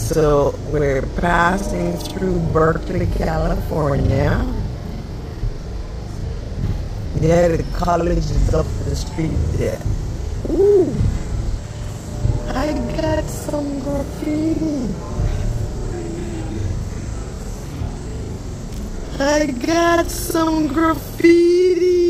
So we're passing through Berkeley, California. Yeah, the college is up the street there. Ooh, I got some graffiti. I got some graffiti.